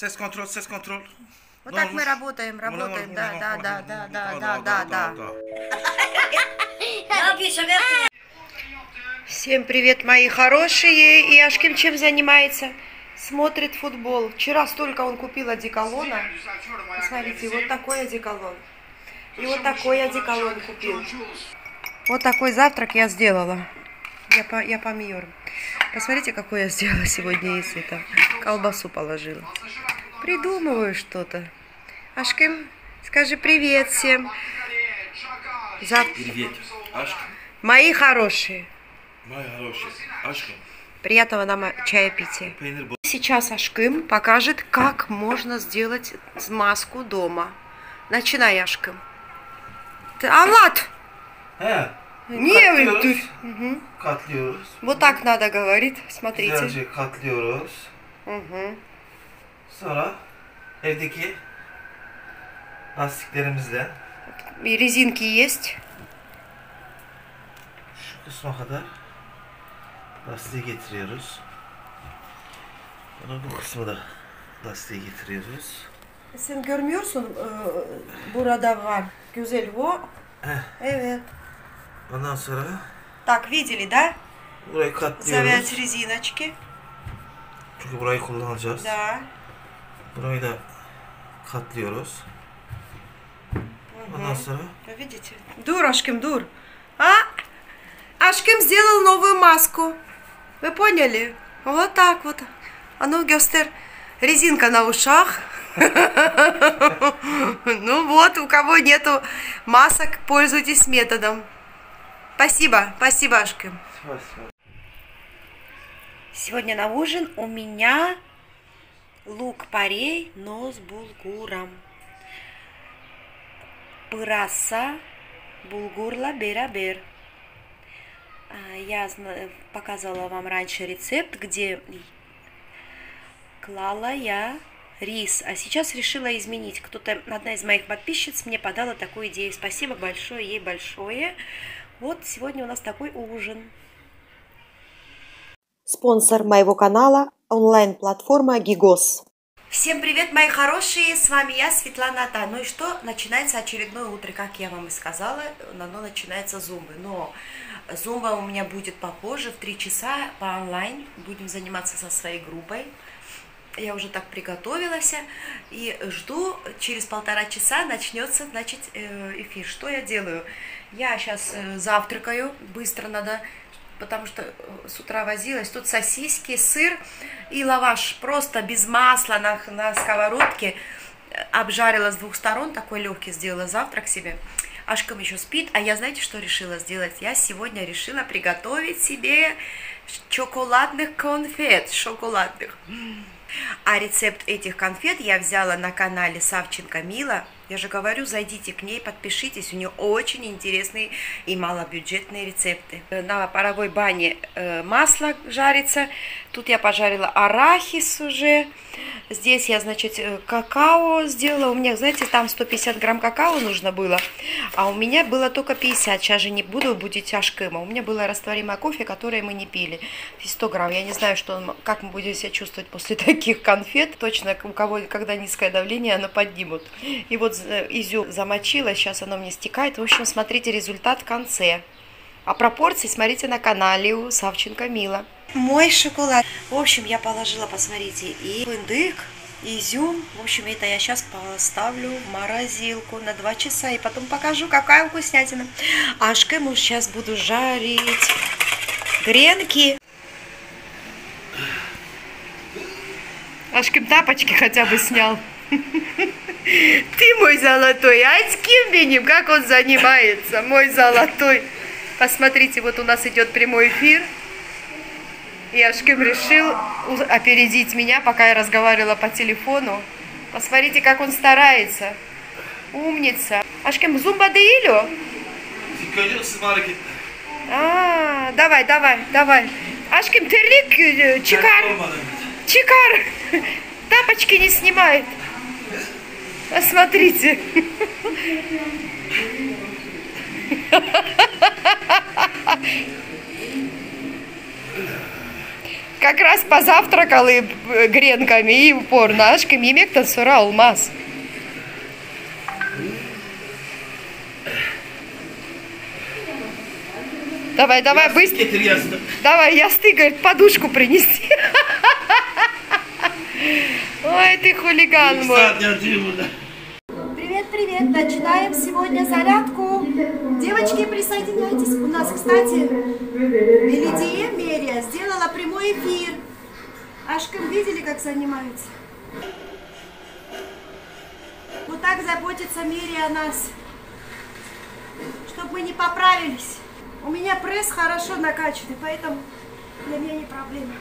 Ses kontrol, ses kontrol. Вот Ne так olmuş? мы работаем, Bu ne работаем, olmuş? да, да, да, да, да, да, да. Ne yapıyorsun? Yapma. Всем привет, мои хорошие. И Ашким чем занимается? Смотрит футбол. Вчера столько он купил одеколона. Посмотрите, вот такой одеколон. И вот такой одеколон купил. Вот такой завтрак я сделала. Я помьёр. Посмотрите, какой я сделала сегодня из этого. Колбасу положила. Придумываю что-то. Ашким, скажи привет всем. Привет, Ашким. Мои хорошие. Мои хорошие. Ашким. Приятного нам чаепития. Peynir bu. Сейчас Ашким покажет, как можно сделать маску дома. Начинай, Ашким. Анлат! He. Не, Katlıyoruz. Угу. Katlıyoruz. Вот так надо говорить. Смотрите. Güzelce katlıyoruz. Угу. Sonra evdeki lastiklerimizle И резинки есть. şu kısma kadar lastiği getiriyoruz. Sonra bu kısmı da lastiği getiriyoruz. Sen görmüyorsun burada var. Güzel o. Evet. Ondan sonra Так, видели, да? burayı katlıyoruz. Завязать резиночки. Çünkü burayı kullanacağız. Да. Burayı da katlıyoruz. Ondan sonra Вы видите? Дур, Ашким, дур. А? Ашким сделал новую маску. Вы поняли? Вот так вот. А ну, Гёстер, резинка на ушах. Ну вот, у кого нету масок, пользуйтесь методом. Спасибо, спасибо, Ашким. Сегодня на ужин у меня лук-порей, но с булгуром. Пыраса, булгурла, берабер. Я показывала вам раньше рецепт, где клала я рис. А сейчас решила изменить. Одна из моих подписчиц мне подала такую идею. Спасибо большое ей большое. Вот сегодня у нас такой ужин. Спонсор моего канала – онлайн-платформа Гигос. Всем привет, мои хорошие, с вами я, Светлана Ата. Ну и что, начинается очередное утро, как я вам и сказала, оно начинается зумбы. Но зумба у меня будет попозже, в 3 часа по онлайн, будем заниматься со своей группой. Я уже так приготовилась и жду, через 1,5 часа начнется, значит, эфир. Что я делаю? Я сейчас завтракаю, быстро надо, потому что с утра возилась. Тут сосиски, сыр и лаваш, просто без масла на сковородке. Обжарила с 2 сторон, такой легкий сделала завтрак себе. Ашкам еще спит, а я знаете, что решила сделать? Я сегодня решила приготовить себе шоколадных конфет, шоколадных. А рецепт этих конфет я взяла на канале Савченко Мила. Я же говорю, зайдите к ней, подпишитесь, у нее очень интересные и малобюджетные рецепты. На паровой бане масло жарится. Тут я пожарила арахис уже. Здесь я, значит, какао сделала. У меня, знаете, там 150 грамм какао нужно было, а у меня было только 50. Сейчас же не буду будить Ашкима. У меня было растворимое кофе, которое мы не пили. 100 грамм. Я не знаю, как мы будем себя чувствовать после таких конфет. Точно, у кого, когда низкое давление, оно поднимут. И вот изюм замочила, сейчас оно мне стекает. В общем, смотрите результат в конце. А пропорции смотрите на канале у Савченко Мила. Мой шоколад. В общем, я положила, посмотрите, и фундук, изюм. В общем, это я сейчас поставлю в морозилку на 2 часа. И потом покажу, какая вкуснятина. А Ашкиму сейчас буду жарить гренки. Ашким тапочки хотя бы снял. Ты мой золотой. А с кем видим, как он занимается, мой золотой. Посмотрите, вот у нас идет прямой эфир. И Ашким решил опередить меня, пока я разговаривала по телефону. Посмотрите, как он старается. Умница. Ашким, зумба деилю? Давай, давай, давай. Ашким, терлик, чикар. Чикар. Тапочки не снимает. Посмотрите. Как раз позавтракали гренками и упорно. Ашкым yemekten sonra olmaz. Давай, давай, быстро. Getir yastık. Давай, ясты, говорит, подушку принести. Ой, ты хулиган мой. Saat yatıyor burada. Привет, привет. Начинаем сегодня зарядку. Девочки, присоединяйтесь. У нас, кстати, Лидия Мерия сделала прямой эфир. Ашкам видели, как занимаются? Вот так заботится Мерия о нас. Чтобы мы не поправились. У меня пресс хорошо накачанный, поэтому для меня не проблема.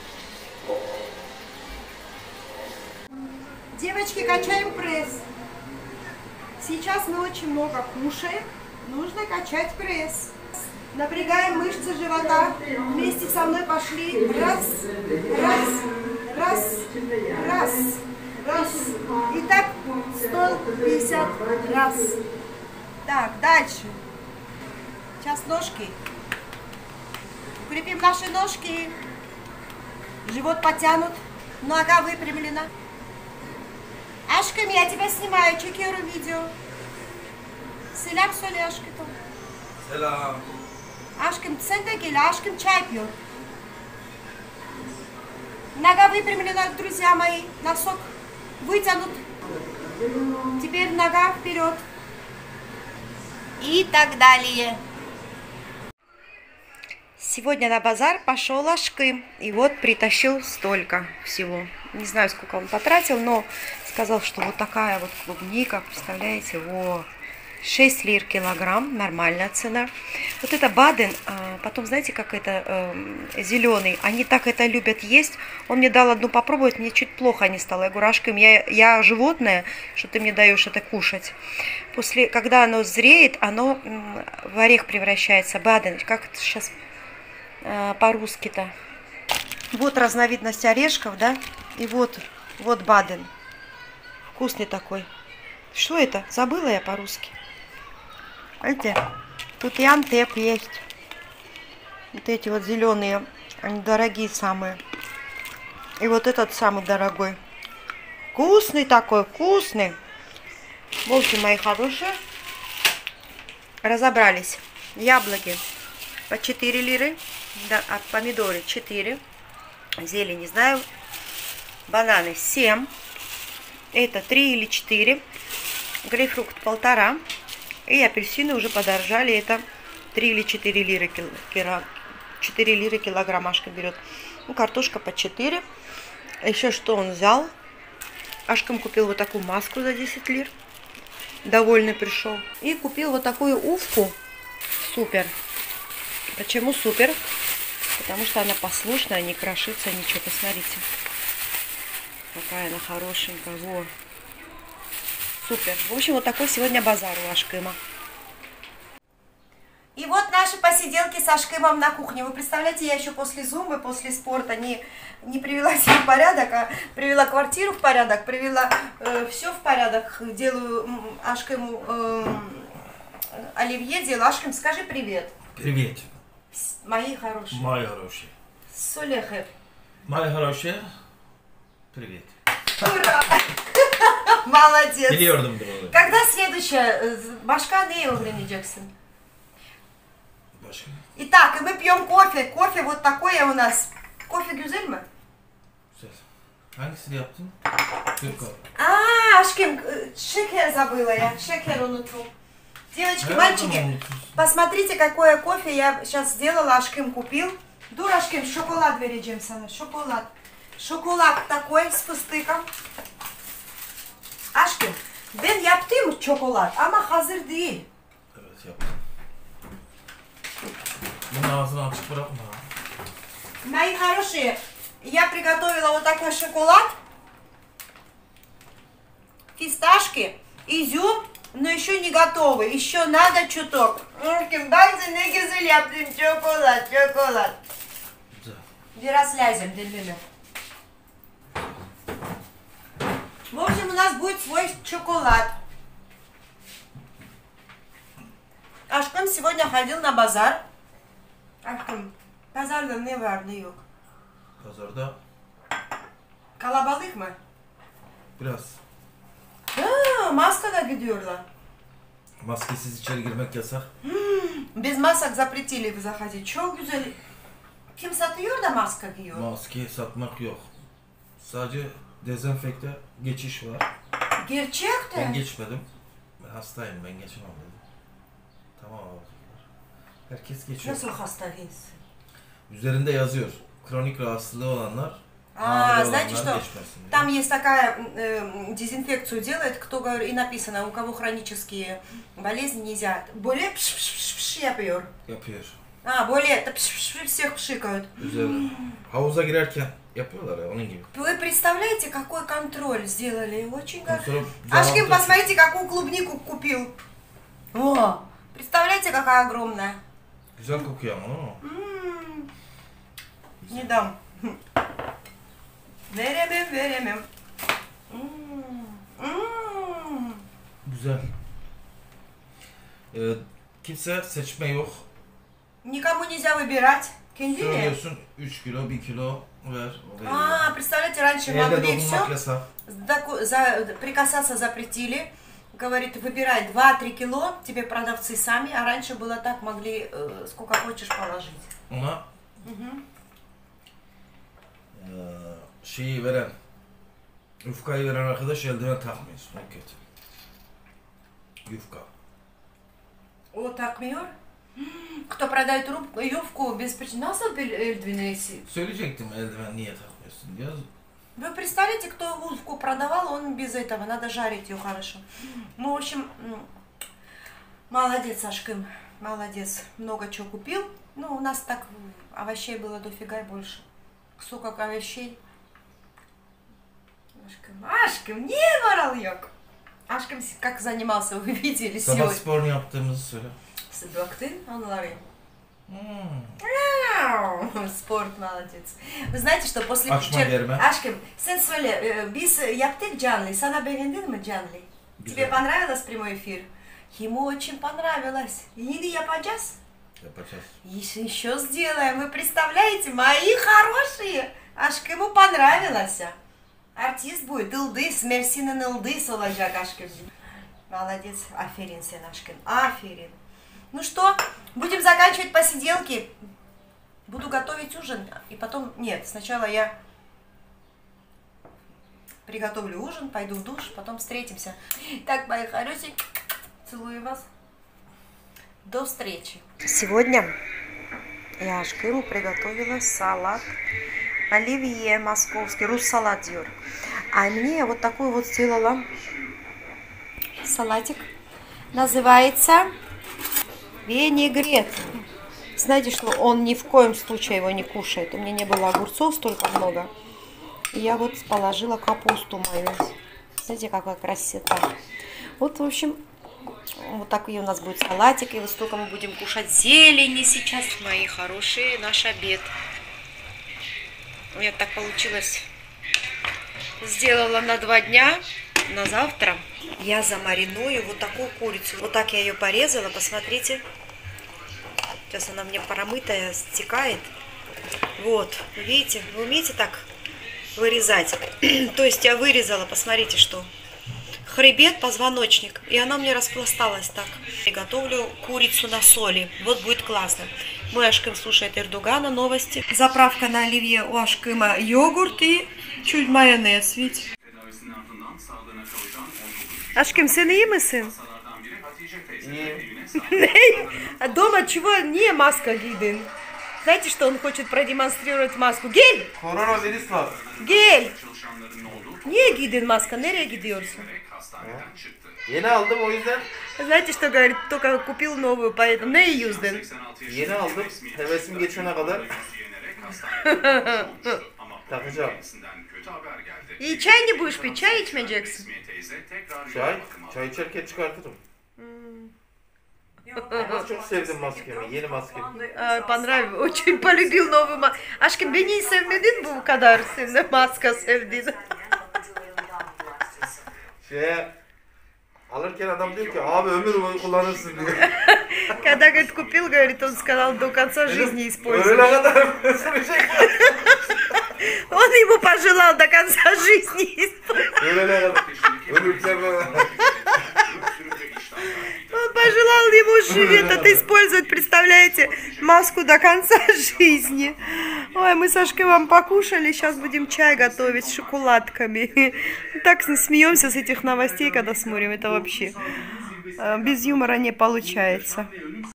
Девочки, качаем пресс. Сейчас мы очень много кушаем. Нужно качать пресс. Напрягаем мышцы живота. Вместе со мной пошли. Раз, раз, раз, раз, раз. И так 150 раз. Так, дальше. Сейчас ножки. Укрепим наши ножки. Живот потянут. Нога выпрямлена. Ашкам, я тебя снимаю. Чекеру видео. Selam söyle aşkım. Selam. Aşkım sen de gel. Aşkım чай пьет. Нога выпрямлена, друзья мои. Носок вытянут. Теперь нога вперед. И так далее. Сегодня на базар пошел Ашкым. И вот притащил столько всего. Не знаю, сколько он потратил, но сказал, что вот такая вот клубника, представляете, во, 6 лир килограмм, нормальная цена. Вот это Баден, потом, знаете, как это, зеленый, они так это любят есть. Он мне дал одну попробовать, мне чуть плохо не стало. Я говорю, Ашкым, я животное, что ты мне даешь это кушать. После, когда оно зреет, оно в орех превращается. Баден, как это сейчас по-русски-то? Вот разновидность орешков, да? И вот Баден. Вкусный такой. Что это? Забыла я по-русски. Видите? Тут и Антеп есть. Вот эти вот зеленые. Они дорогие самые. И вот этот самый дорогой. Вкусный такой, вкусный. Волки мои хорошие. Разобрались. Яблоки по 4 лиры. Да, а помидоры 4. Зелень не знаю. Бананы 7. Это 3 или 4. Грейпфрукт 1,5. И апельсины уже подорожали. Это 3 или 4 лиры, 4 лиры килограмм Ашка берет. Ну, картошка по 4. Еще что он взял? Ашкам купил вот такую маску за 10 лир. Довольный пришел. И купил вот такую увку. Супер. Почему супер? Потому что она послушная, не крошится, ничего. Посмотрите. Какая она хорошенькая. Во. Супер. В общем, вот такой сегодня базар у Ашкыма. И вот наши посиделки с Ашкымом на кухне. Вы представляете, я еще после зумбы, после спорта не привела себя в порядок, а привела квартиру в порядок, привела все в порядок. Делаю Ашкыму оливье, делаю. Ашкым, скажи привет. Привет. Мои хорошие. Мои хорошие. Солехев. Мои хорошие. Привет. Ура! Молодец. Biliyordum bunu. Когда следующая? Başka ne öğreneceksin? Başka? Итак, и мы пьем кофе. Кофе вот такое у нас. Кофе güzel mi? Güzel. Hangisini yaptın? Türk kahve. Ашким, шекер забыла я. Шекер унуту. Девочки, мальчики, посмотрите, какое кофе я сейчас сделала. Ашким купил. Dur Ашким, шоколад vereceğim sana. Шоколад. Şokolad такой с fıstıkом. Aşkım, ben yaptım çokolad ama hazır değil. Evet yaptım. Bunun ağzını açık bırakma. Мои хорошие, я приготовила вот такой шоколад. Фисташки, изюм, но еще не готовый. Еще надо чуток. Aşkım, ben ne güzel yaptım çokolad. Güzel. Biraz lazım dilimi. В общем, у нас будет свой шоколад. Ашкым сегодня ходил на базар. Ашкым, базарда не var ne yok. Pazarda Kalabalık mı? biraz. Ha, maskada gidiyorlar. Maskesiz içeri girmek yasak. Без масок запретили заходить. Çok güzel. Kim satıyor da maske giyiyor? Maske satmak yok. Sadece dezenfekte geçiş var. Gerçekten. Ben geçmedim. Ben hastayım, ben geçemem dedim. Tamam abi. Herkes geçiyor. Nasıl hasta değilsin? Üzerinde yazıyor. Kronik rahatsızlığı olanlar, знаете что? geçmesin diye. Там есть такая дезинфекцию делает, кто говорит, и написано, у кого хронические болезни нельзя. Более пш yapıyor. Yapıyor. Более это всех пшикают. Üzerine. Havuza girerken yapıyorlar ya, onun gibi. Вы представляете, какой контроль сделали? Очень Ondan sonra Ашкин, cevapta- посмотрите, какую клубнику купил. О, представляете, какая огромная. Güzel kokuyor ama o. Не дам. Veremem. Güzel. Kimse seçme yok. Никому нельзя выбирать. Кендили? Söylüyorsun 3 kilo, 1 kilo ver. O veriyor. Представляете, раньше Elde могли все. dokunmak yasak. Прикасаться запретили. Говорит, выбирай 2-3 кило, тебе продавцы сами, а раньше было так, могли сколько хочешь положить. Ona şeyi veren, yufkayı veren arkadaş eldiven takmıyorsun. O kötü. Yufka. О, такмyor. Кто продает юбку без причины? Nasıl bir eldiven? Söyleyecektim eldiven niye takmıyorsun diye. Вы представляете, кто юбку продавал, он без этого, надо жарить ее хорошо. Ну, в общем, молодец, Ашкин, молодец, много чего купил. Ну, у нас так овощей было дофига и больше. Сколько овощей. Ашкин, не ворал yok. Ашкин как занимался, вы видели Sabah сегодня. sporunu yaptığımızı söyle. Baktın onları. Спорт, молодец. Вы знаете, что после Ашкин, sen söyle, biz yaptık canlı. Sana beğendin mi canlı? Тебе понравилось прямой эфир? Ему очень понравилось. Yine yapacağız. Yapacağız. Еще сделаем. Вы представляете, мои хорошие. Aşkım ему понравилось. Артист будет. Ildız, Mersin'in Ildız olacak Ашкин. Молодец. Aferin sen Ашкин. Aferin. Ну что, будем заканчивать посиделки. Буду готовить ужин. И потом... Нет, сначала я приготовлю ужин, пойду в душ, потом встретимся. Так, мои хорошие, целую вас. До встречи. Сегодня я Ашкину приготовила салат оливье московский, руссалат диор. А мне вот такой вот сделала салатик. Называется винегрет. Знаете, что он ни в коем случае его не кушает. У меня не было огурцов столько много. И я вот положила капусту майонез. Смотрите, какая красота. Вот, в общем, вот такой у нас будет салатик. И вот столько мы будем кушать зелени сейчас. Мои хорошие, наш обед. У меня так получилось. Сделала на 2 дня. На завтра я замариную вот такую курицу. Вот так я ее порезала, посмотрите. Сейчас она мне промытая, стекает. Вот, видите, вы умеете так вырезать? То есть я вырезала, посмотрите, что. Хребет, позвоночник. И она мне распласталась так. И готовлю курицу на соли. Вот будет классно. Мой Ашким слушает Эрдогана новости. Заправка на оливье у Ашкима йогурт и чуть майонез, видите. Ашким, sen iyi misin? А дома чего не маска giydin? Знаете, что он хочет продемонстрировать маску? Gel! Koronavirüs var. Gel! Niye giydin maska? Nereye gidiyorsun? Yeni aldım o yüzden. Знаете, что говорит? Только купил новую, поэтому ne yüzdün? Yeni aldım. Hevesim geçene kadar takacağım. И чай не будешь пить? Çay içmeyeceksin. Çay içerken çıkartırım. Ama çok sevdim maskemi, yeni maskemi. Понравилось, очень полюбил новую маску. Aşkım beni sevmedin bu kadar, sen de maska sevdin. Alırken adam diyor ki abi ömür boyu kullanırsın diyor. Когда, говорит, купил, говорит, он сказал, до конца жизни используешь. Öyle kadar sürecek. Он ему пожелал до конца жизни. Он пожелал ему этот использовать, представляете, маску до конца жизни. Ой, мы с Сашкой вам покушали, сейчас будем чай готовить с шоколадками. Так смеемся с этих новостей, когда смотрим, это вообще без юмора не получается.